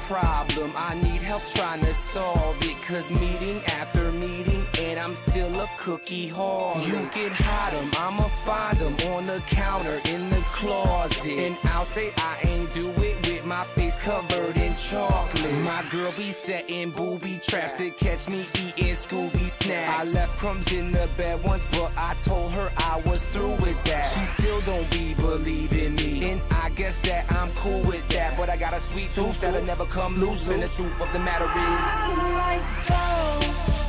problem, I need help trying to solve it. Cause meeting after meeting, and I'm still a cookie hog. You can hide them, I'ma find them on the counter in the closet. And I'll say I ain't do it with my face covered in chocolate. My girl be setting booby traps to catch me eating Scooby snacks. I left crumbs in the bed once, but I told her I was through with that. She still don't be believing me, and I guess that I'm cool with that. But I got a sweet tooth that'll never come loose, and the truth of the matter is, like ghosts.